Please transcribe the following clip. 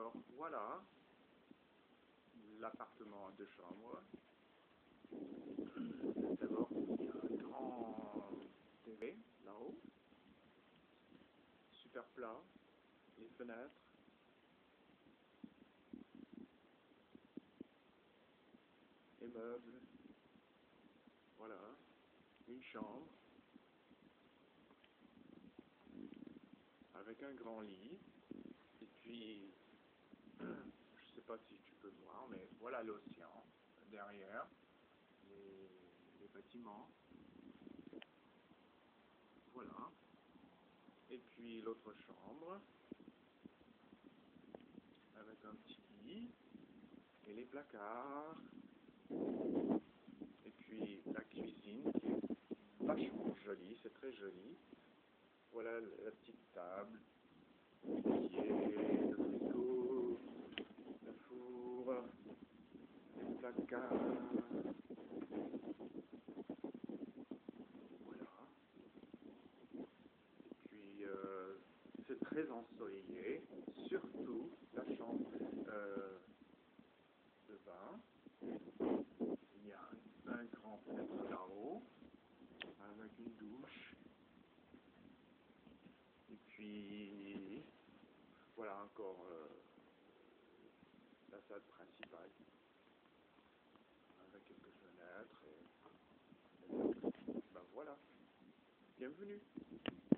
Alors, voilà l'appartement à 2 chambres. D'abord, il y a un grand TV là-haut, super plat, les fenêtres, les meubles, voilà, une chambre, avec un grand lit, et puis, je sais pas si tu peux voir, mais voilà l'océan, derrière, les bâtiments, voilà, et puis l'autre chambre, avec un petit lit, et les placards, et puis la cuisine qui est vachement jolie, c'est très joli. Voilà la petite table, qui est le frigo, le four, les placards, voilà. Et puis c'est très ensoleillé, surtout la chambre de bain. Il y a un grand fenêtre là-haut, avec une douche. Et puis, voilà encore la salle principale, avec quelques fenêtres. Et ben voilà, bienvenue.